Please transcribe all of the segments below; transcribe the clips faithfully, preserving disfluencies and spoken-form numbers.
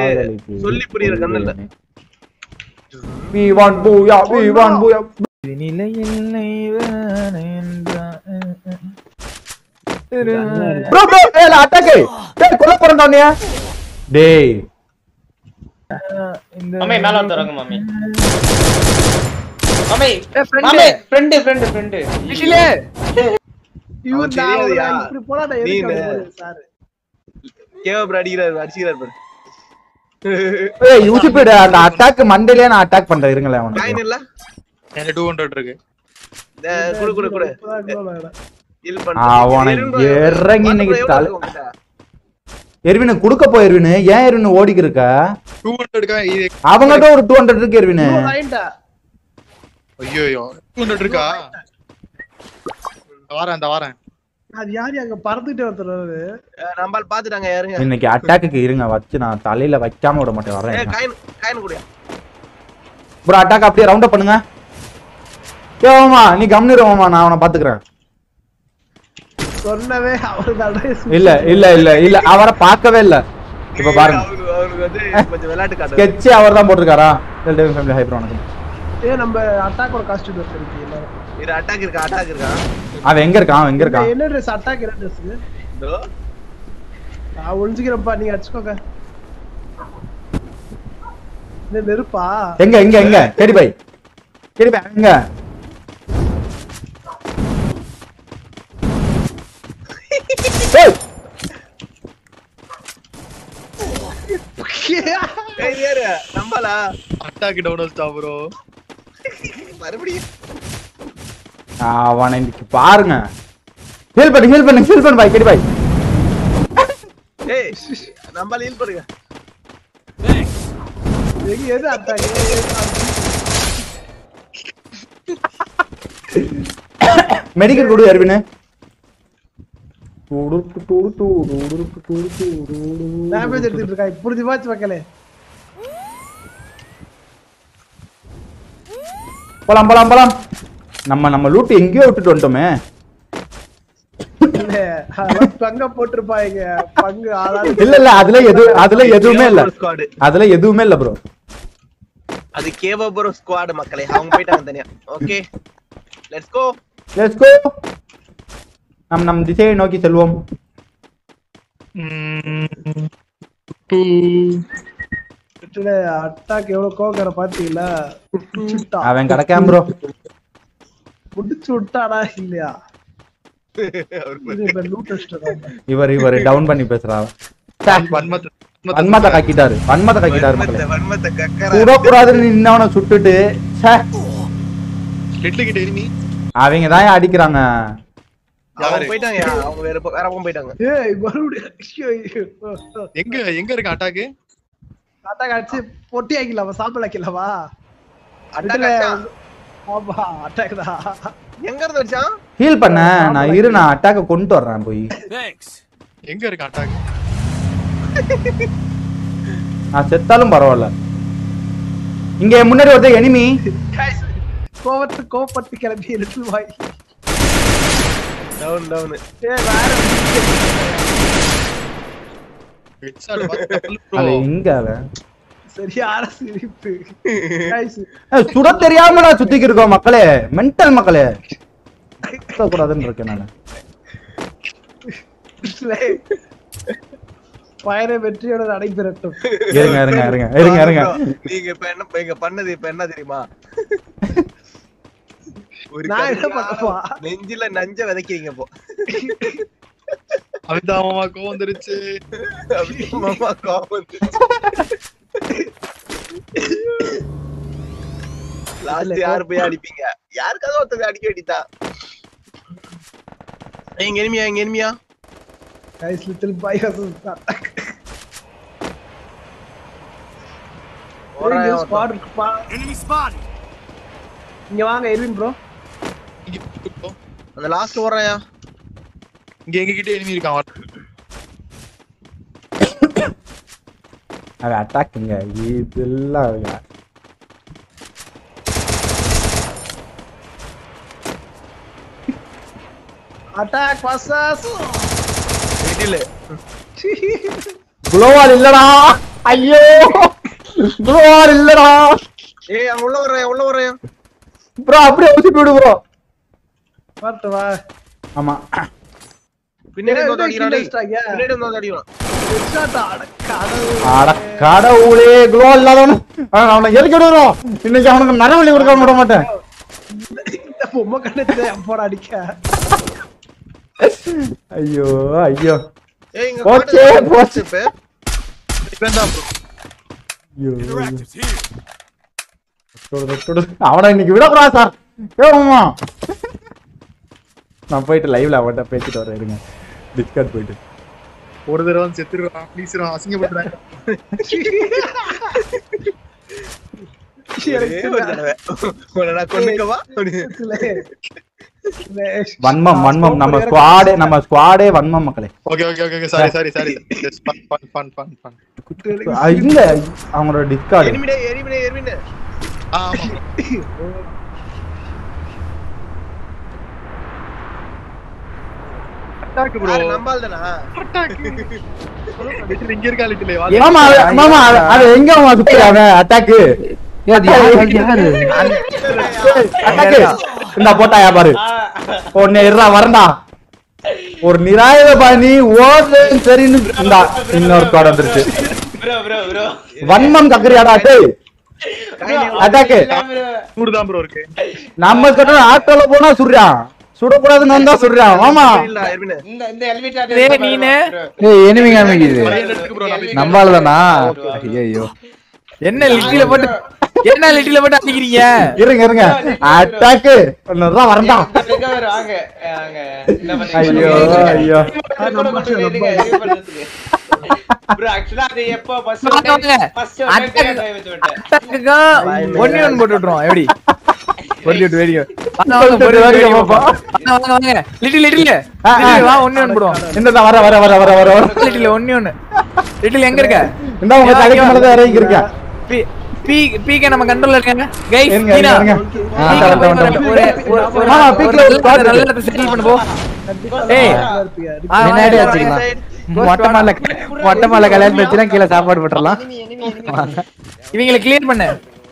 சொல்லி புரியற கண்ணு இல்ல. we want booya we want booya நிலை இல்லை bro bro ஏல அட்டாக் டேய் கொல்ல போறடா நீ டேய் மம்மி மேல வந்து இறங்கு mummy mummy mummy friend friend friend இல்ல இவன் தெரியாதயா இப்படி போடாடா எதுக்கு சார் கேவ ப்ரோ அடிக்குறாரு அடிக்குறாரு ப்ரோ. ஏய் யூசிபிட அந்த அட்டாக் மண்டேல நான் அட்டாக் பண்றேன் இருங்களே அவனுக்கு காயின் இல்ல என்கிட்ட two hundred இருக்கு. குடு குடு குடு ஹீல் பண்ணு. அவன இறங்கி இன்னைக்கு தலை எர்வின் குடுக்க போ எர்வின் ஏன் எர்வின் ஓடிக்கு இருக்க two hundred கா அவங்கட்ட ஒரு two hundred இருக்கு எர்வின் ரைட்டா ஐயோ ஐயோ two hundred இருக்கா வாரேன் அந்த வாரேன் அது யார் அங்க பறந்துட்டே வந்தறாரு நம்பால் பாத்துட்டாங்க யாருங்க இன்னைக்கு அட்டாக்குக்கு இருங்க வச்சு நான் தலையில வைக்காம விட மாட்டேன் வரேன். ஏய் காயின் காயின் குடியா ப்ரோ அட்டாக் அப்படியே ரவுண்ட் அப் பண்ணுங்க. ஏமாமா நீ கம்னிருவாமா நான் அவனை பாத்துக்கறேன். சொன்னவே அவர்தான் இல்ல இல்ல இல்ல இல்ல அவரை பார்க்கவே இல்ல. இப்ப பாருங்க அவருக்கு வந்து கொஞ்சம் விளையாட்டு காட்டு ஸ்கெட்ச் அவர்தான் போட்டுருக்காரா டெல்டேவ் ஃபேமிலி ஹை ப்ரோ வணக்கம். ஏ நம்ம அட்டாக்கோட காஸ்டியூம் இருக்கு எல்லாரும் இது அட்டாக் இருக்கா அட்டாக் இருக்கா அவன் எங்க இருக்கான் அவன் எங்க இருக்கான் என்ன Dress அட்டாக் என்ன Dress இதோ நான் ஒளிஞ்சிக்கிறப்பா நீங்க அடிச்சுக்கோங்க. இந்த நெருப்பா எங்க எங்க எங்க கேடி பை கேடி பை எங்க ஏய் ஏய் யாரு நம்பலா அட்டாக் டவுன் ஸ்டா ப்ரோ மறுபடியும் அவனை இன்னைக்கு பாருங்க. ஹீல் பண்ணு ஹீல் பண்ணு ஹீல் பண்ணு பை கேடி பை ஏய் நம்பல ஹீல் பண்ணுங்க. எங்க எது அட்டாக் மெடிக்கல் கொடு எர்வின் டேமேஜ் எடுத்துட்டு இருக்கா புரிஞ்சு வாட்ச் மக்களே. போலாம் போலாம் போலாம் நம்ம நம்ம லூட் எங்கேயோ விட்டுட்டு வந்துட்டோமே. இல்ல அவன் பங்க போட்டுருப்பாங்க பங்கு ஆளாது இல்ல இல்ல அதுல எது அதுல எதுவுமே இல்ல ஸ்குவாட் அதுல எதுவுமே இல்ல ப்ரோ. அது கேவ ப்ரோ ஸ்குவாட் மக்களே அவங்க போய்ட்டாங்க தனியா. Okay let's go let's go நம் நம் திசையை நோக்கி செல்வோம். அட்டாக் எவ்வளவு கோகர பாத்தீங்களா அவன் கடக்காம ப்ரோ புடிச்சு விட்டாடா இல்லையா இவர் இவர் டவுன் பண்ணி பேசுறான். வன்மத்த வன்மத்தை கக்கிட்டாரு வன்மத்தை கக்கிட்டாரு மக்களே. வன்மத்தை கக்கற கூட கூடாதுன்னு நின்னவனை சுட்டுட்டு ச்சே ஹிட்ல கிட்ட எனிமி அவங்க தான் அடிக்கிறாங்க. அவங்க போய்ட்டாங்க அவங்க வேற வேற பக்கம் போய்ட்டாங்க. ஏய் மறுபடியும் எங்க எங்க இருக்கு அட்டாக் அட்டாக் அடிச்சு பொட்டி ஆக்கிடலாமா சாம்பல் ஆக்கிடலாமா அட்டாக் அடிச்சா ஆமா அட்டாக் தான் எங்க இருந்து அடிச்சான் ஹீல் பண்ண நான் இரு நான் அட்டாக்க கொண்டு வர்றேன் போய். எங்க இருக்கு அட்டாக் நான் செத்தாலும் பரவாயில்ல. இங்க முன்னாடி ஒருத்தர் எனிமி கோவத்து கோவப்பட்டு கிளம்பி எடுத்து வாய் டவுன் டவுன் ஏ வேற ஹெட்ஷாட் அது எங்க அவன் சரியான சிரிப்பு சுட தெரியாம நான் சுத்திக்கு இருக்கோம் மக்களே மென்டல் மக்களே கூடாதுன்னு இருக்கேன் நானு. பயண வெற்றியோட நடைபெறட்டும். இருங்க இருங்க இருங்க இருங்க இருங்க நீங்க இப்ப என்ன இங்க பண்ணது இப்ப என்ன தெரியுமா ஒரு நான் என்ன பண்ணப்பா நெஞ்சில நஞ்ச விதைக்கிறீங்க இப்போ. அவிதா மாமா கோவம் வந்துருச்சு மாமா கோவம் வந்துருச்சு. லாஸ்ட் யார் போய் அடிப்பீங்க யாருக்காவது ஒருத்தர் அடிக்க வேண்டியதா. எங்க எனிமியா எங்க எனிமியா guys little boy has attack ஓரே ஸ்குவாட் இருக்குப்பா enemy spotted இங்க வாங்க எர்வின் ப்ரோ அந்த லாஸ்ட் ஓரயா இங்க எங்க கிட்ட எனிமி இருக்கான். அவ அட்டாக்ங்க இதெல்லாம் அட்டாக் வர்சஸ் மிடில் குளோவால் இல்லடா ஐயோ ப்ரோ இல்லடா ஏய் அங்க உள்ள வரேன் உள்ள வரேன் ப்ரோ அப்படியே ஊசி விடு ப்ரோ வரட்டு வா ஆமா பின்னாடி வந்து அடிக்கிறான் டேய் அடிச்சிட்டாங்க. பின்னாடி வந்து அடிக்கிறான் ஹெட்ஷாட் அட கடவுளே. அட கடவுளே க்ளோ இல்லாதவன அவனை எதுக்கு விடுறோம் இன்னைக்கு அவனுக்கு நரவழி கொடுக்க விட மாட்டேன் இந்த பொம்மை கண்ணத்துல போட அடிக்க ஐயோ ஐயோ ஏய் இங்க போச்சே, போச்சு. இப்ப இவன் தான் bro. ஐயோ Interactive's here. தொடு, தொடு. அவனை இன்னைக்கு விடக்கூடாது சார் கேமா நான் போயிட்டு லைவ்ல அவன்கிட்ட பேசிட்டு வரேன் இருங்க டிஸ்கட் போயிட்டு ஒரு தடவை வந்து செத்துருவான் ப்ளீஸ் அசிங்கப்படுறாங்க ஒரே ஒரு தடவை உன்னை நான் கொன்னுக்கவா வன்மம் வன்மம் நம்ம ஸ்குவாடே நம்ம ஸ்குவாடே வன்மம் மக்களே okay okay okay sorry sorry sorry just fun fun fun fun fun ah இல்ல அவங்களோட டிஸ்கார்டு எனிமிடே எனிமிடே எனிமிடே ஆமா அட்டாக் ப்ரோ யாரு நம்பால் தானா அட்டாக் லிட்டில் இங்க இருக்கா லிட்டில் மாமா அது- மாமா அது- அது எங்க அவன் சுத்துறாங்க அட்டாக் அட்டாக் இந்த போட்டாயா பாரு ஒன்னு இருடா வரண்டா ஒரு நிராயுத பாணி ஓடு சரின்னு இந்தா இன்னொரு ஸ்குவாட் வந்துருச்சு ப்ரோ ப்ரோ ப்ரோ வன்மம் கக்கறியாடா டேய் அட்டாக் நூறு தான் ப்ரோ இருக்கு நம்ம கிட்ட ஆட்டோல போனா சுடுறான் சுடக்கூடாதுன்னு வந்தா சுடுறான் மாமா இல்ல எனிமிடே இந்த இந்த எலிவேட்டர் டேய் நீனு ஏய் எனிமி காமிக்குது ப்ரோ நான் நம்மாலதானா ஐயோ என்ன லிட்டில போட்டு என்ன லிட்டில போட்டு அடிக்கிறீங்க இருங்க இருங்க அட்டாக் ஒன்னுதான் வரண்டா ரிகவர் ஆங்க ஆங்க என்ன ஐயோ ஐயோ ப்ரோ एक्चुअली அது எப்போ ஃபர்ஸ்ட் வாங்க, வாங்க. ஃபர்ஸ்ட் Attack- டைம் வச்சு விட்டேன் அட்டாக்கு ஒண்ணே ஒண்ணு போட்டு விட்டுருவோம் எப்படி பொறுத்து விட்டு வேடிக்கை வாங்க, வாங்க, பொறுத்து பொறுத்து வேடிக்கை வேடிக்கை பார்ப்போம். வாங்க, வாங்க, வாங்க. லிட்டில் லிட்டில் ஆ, ஆ. லிட்டில் வா ஒண்ணே ஒண்ணு போடுவோம் இந்த வர வர வர வர வர வர லிட்டில் ஒண்ணே ஒண்ணு லிட்டில் எங்க இருக்க இந்த உங்க தலைக்கு மேலதான் இறங்கி இருக்கா பி பி பீக்க நம்ம கண்ட்ரோல்ல இருக்காங்க கைஸ் இருங்க, நீனா இருங்க. ஆ, பீக்க வந்தேன், போய் வந்தேன். ஒரு ஒரு ஒரு மாமா, ஒரு பீக்ல ஒரு நல்ல- squad நல்ல இருக்கு. இடத்தை செட்டில் பண்ணு போ ஏய் ஆ, முன்னாடி வாங்க, வச்சுக்கலாம். வாங்க. மொட்டை மாலை மொட்டை மாலை கல்யாணம் வச்சுனா கீழே சாப்பாடு போட்டுறலாம் இவங்களை கிளியர் பண்ணு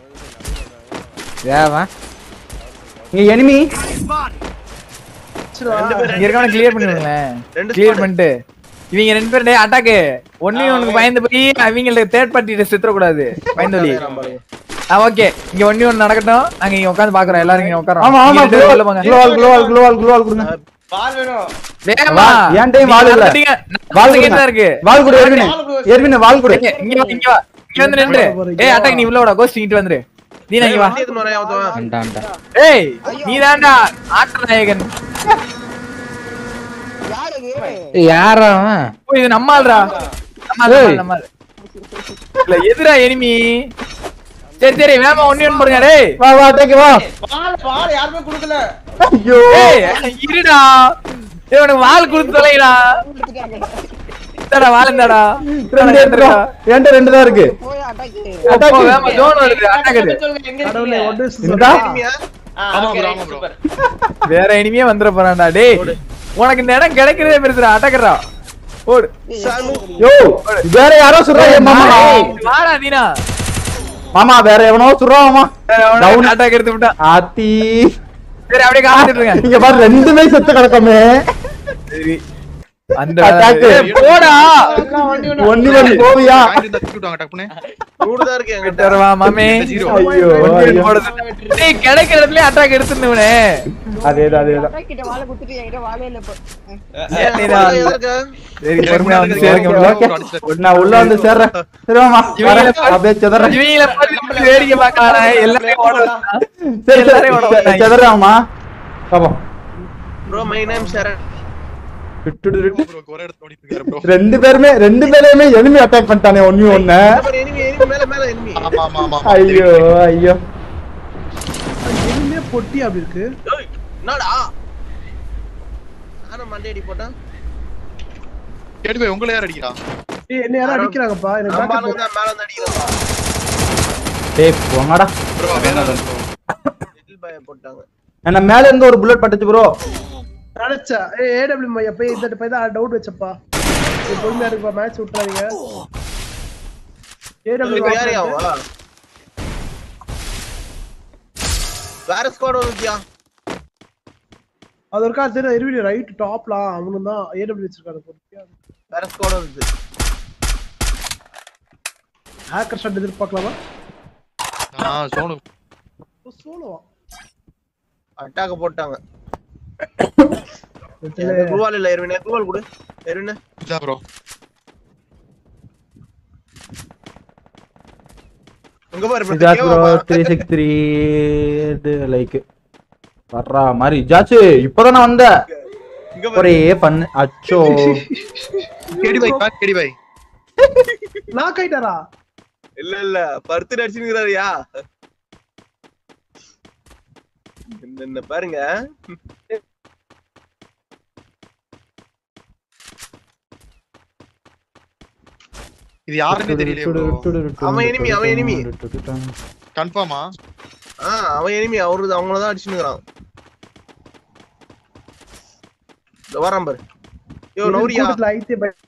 ஏவா இங்க எனிமி இங்க இருக்கவன கிளியர் பண்ணிடுங்களேன் ரெண்டு கிளியர் squad. பண்ணிட்டு இவங்க ரெண்டு பேரும் டேய் அட்டாக் ஒண்ணு ஒண்ணுக்கு பயந்து போய் அவங்களுக்கு தேர்ட் பார்ட்டி செத்துற கூடாது பயந்து வலி ஆ ஓகே இங்க ஒண்ணு ஒண்ணு நடக்கட்டும் நாங்க இங்க உட்கார்ந்து பாக்குறோம் எல்லாரும் இங்க உட்காரோம் ஆமா ஆமா இங்க ரெண்டு பேரும் உள்ள போங்க குளோவால் குளோவால் குளோவால் குளோவால் கொடுங்க பால் வேணும் வேகமா வா, என் time வால் இல்ல. நடந்துட்டீங்க. வால் நடந்துக்கிட்டு கொடுங்க தான் இருக்கு வால் கொடு எர்வின் எர்வின் வால் கொடு இங்க இங்க வா, இங்க வா இங்க வந்து நின்று ஏய் அட்டாக் நீ உள்ள வாடா கோஸ்ட் இங்கிட்டு வந்துரு நீ இங்க வா வண்டி எடுத்துன்னு வரேன் அவன் அண்டா அண்டா ஏய் நீ தான்டா ஆட்ட நாயகன் யாரா அவன் ஓ இது நம்மால்டா நம்மால் நம்மால், நம்மால் இல்ல எதுடா எனிமி சரி சரி வேமா ஒண்ணு ஒண்ணு போடுங்க டேய் வா வா டேக் வா பால் பால் யாருமே கொடுக்கல ஐயோ ஏய் இருடா ஏய் உனக்கு வால் கொடுத்து தொலைடா இந்தடா வால் இந்தடா ரெண்டு எடுத்துடா என்கிட்ட ரெண்டு தான் இருக்கு அப்போ வேமா ஜோன் வருது அட்டாக் இது சொல்லுங்க எங்க கடவுளே இருக்கீங்க ஒன்னு இந்தா. எனிமியா ஆமா ஓகே bro, ஆமா bro. சூப்பர் வேற இனிமே வந்துற போறான்டா டேய் உனக்கு இந்த இடம் கிடைக்கிறதே பெருசுடா அட்டாக்கறா ஓடு சாமு யோ வேற யாரோ சுடுறாங்க மாமா ஏய், வாடா நீனா மாமா வேற எவனோ சுடுறான் மாமா டவுன் அட்டாக் எடுத்து விட்டா ஆத்தி சரி அப்படியே காத்துட்டு இருங்க இங்க பாரு ரெண்டுமே செத்து கிடக்குமே சரி அந்த Attack. ஏய், போடா ஒண்ணு ஒண்ணு போவியா காயிண்ட் இருந்தா தூக்கி விட்டாங்க டக்குனே நூறு தான் இருக்கு என்கிட்ட கிட்ட வா மாமே ஜீரோ ஐயோ ஐயோ. டேய் கிடைக்கிற இடத்துல அட்டாக் எடுத்துனவனே அதேதான் அதேதான் ஏன் நீடா. எதற்கு? சரி பொறுமையா வந்து சேருங்க உள்ள. ஓகே நான் உள்ள வந்து சேர்றேன் சரி மாமா வரேன். அப்படியே செதறேன் இவங்கள பார்த்து வேடிக்கை பார்க்கறானே எல்லாரையும் ஓட வச்சான். சரி எல்லாரையும் ஓட சரி வச்சான். செதறாமா பாப்போம் Bro, my name Sharan. விட்டுடு விட்டு bro ஒரே இடத்துல ஓடிட்டு இருக்காரு bro ரெண்டு பேருமே ரெண்டு பேரையுமே எனிமி அட்டாக் பண்ணிட்டானே ஒண்ணு ஒண்ணு இந்த மாதிரி enemy, enemy, மேல, மேல enemy. ஆமா ஆமா ஆமா ஐயோ ஐயோ எதுவுமே பொட்டி அப்படி இருக்கு ஏய், என்னடா? நானும் மண்டை அடி போட்டேன். கேடி போய் உங்களை யார் அடிக்கிறா ஏய் என்ன யாரும் அடிக்கிறாங்கப்பா எனக்கு நம்ம backup ஆளுங்க தான் மேல வந்து அடிக்கிறாங்க. டேய் போங்கடா bro வேணாம் bro Little boy போட்டாங்க. என்ன மேல இருந்து ஒரு புல்லட் பட்டுச்சு ப்ரோ அடைச்சா ஏய் ஏடபிள்யூ மையா போய் இந்த போய் தான் டவுட் வச்சப்பா நீ பொறுமையா இருப்பா மேட்ச் விட்டுறாதீங்க ஏடபிள்யூ யார் யாவா வேற ஸ்குவாட் வந்துட்டியா அது ஒருக்கா சரி இருவி ரைட் டாப்ல அவனும் தான் ஏடபிள்யூ வச்சிருக்காரு போறியா வேற ஸ்குவாட் வந்து ஹேக்கர் ஷாட் எதிர்பார்க்கலாமா ஆ சோனு சோலோவா அட்டாக் போட்டாங்க குவால் இல்ல எர்வினே குவால் கொடு எர்வினே இதா ப்ரோ உங்க பாரு Zach bro three six three like வர்றா மாதிரி ஜாச்சு இப்பதானே வந்த இங்க ஒரே பண்ணு அச்சோ KD by God KD by knock ஆயிட்டாரா இல்ல இல்ல பர்த்து அடிச்சிருக்காருயா என்ன பாருங்க இது யாருன்னு தெரியல ப்ரோ அவன் enemy அவன் enemy கன்ஃபார்மா ஆ அவன் enemy அவரு அவங்கள தான் அடிச்சினுறான் வரான் பாரு யோ நௌரியா கூட்டத்துல ஐத்தே பை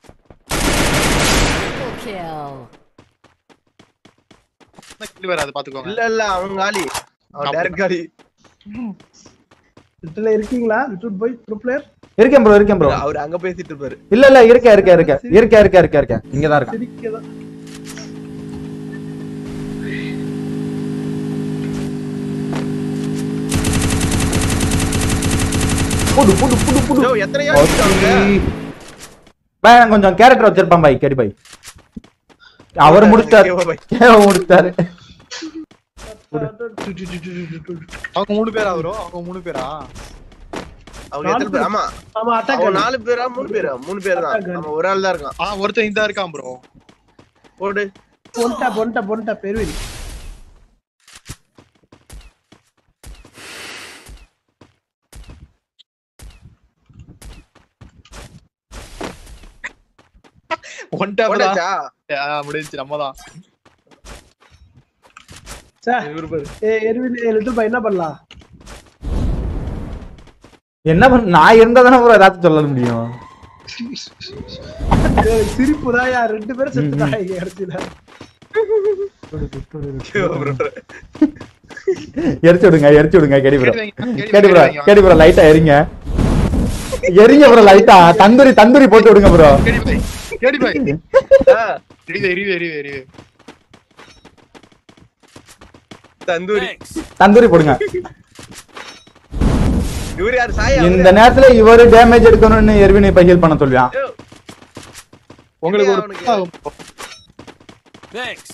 கேடி வர அத பாத்துக்கோங்க இல்ல இல்ல அவன் காலி அவன் டைரக்ட் காலி லிட்டில் இருக்கீங்களா லிட்டில் பாய் ப்ரோ பிளேயர் இருக்கேன் ப்ரோ இருக்கேன் ப்ரோ அவர் அங்க பேசிட்டு இருப்பாரு இல்ல இல்ல இருக்கேன் இருக்கேன் இருக்கேன் இருக்கேன் இருக்கேன் இருக்கேன் இருக்கேன் இங்க தான் இருக்கேன் சிரிக்கதா புடு புடு புடு புடு யோ எத்தனை யார் இருக்காங்க பை நான் கொஞ்சம் கேரக்டர் வச்சிருப்பேன் பை கேடி பை அவர் முடிச்சாரு கேவ முடிச்சாரு அவங்க மூணு பேரா ப்ரோ அவங்க மூணு பேரா அவங்க எத்தனை பேர் ஆமா ஆமா அட்டாக் அவன் நாலு பேரா மூணு பேரா மூணு பேர் தான் நம்ம ஒரு ஆள் தான் இருக்கான் ஆ ஒருத்தன் இந்த இருக்கான் ப்ரோ போடு பொன்டா பொன்டா பொன்டா பெருவிரி ஒன் டேப் போடாச்சா தான் முடிஞ்சி நம்மதான் சே ஏ எர்வின் லிட்டில் பாய் என்ன பண்ணலாம் என்ன பண்ண நான் இருந்தா தானே ப்ரோ ஏதாச்சும் சொல்ல முடியும் சிரிப்பு தான் யார் ரெண்டு பேரும் செத்துட்டாங்க கடைசியில எரிச்சு விடுங்க எரிச்சு விடுங்க KD bro KD bro KD bro லைட்டா எரிங்க எரிங்க ப்ரோ லைட்டா தந்தூரி தந்தூரி போட்டு விடுங்க bro KD by KD by எரிவே எரிவே எரிவே எரிவே தந்தூரி தந்தூரி போடுங்க இவரு யார் சாயா இந்த நேரத்துல இவரு டேமேஜ் எடுக்கணும்னு எர்வின் இப்ப ஹீல் பண்ண சொல்லுவான் உங்களுக்கு ஒரு அவனுக்கு. Thanks.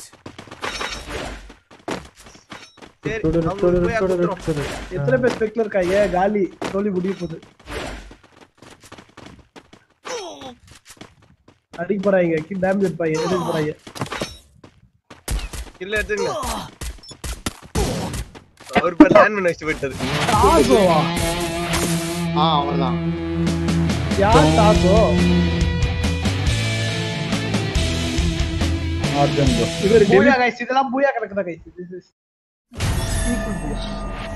சரி அவனுக்கு போய் அடிச்சிரும். எத்தனை பேர் ஸ்பெக்ல இருக்காங்க காலி தோலி முடிய போகுது அடிக்க போறாங்க கி டேமேஜ் எடுப்பாங்க எடுக்க போறாங்க இல்ல எடுத்துங்க அவர் பேர் லேண்ட் பண்ணி வச்சு போயிட்டாரு டாசோவா ஆ அவர்தான் யார் டாசோ ஆர்ஜன் ப்ரோ இவர் பூயா கைஸ் இதெல்லாம் பூயா கிடக்குதா கைஸ் திஸ் இஸ்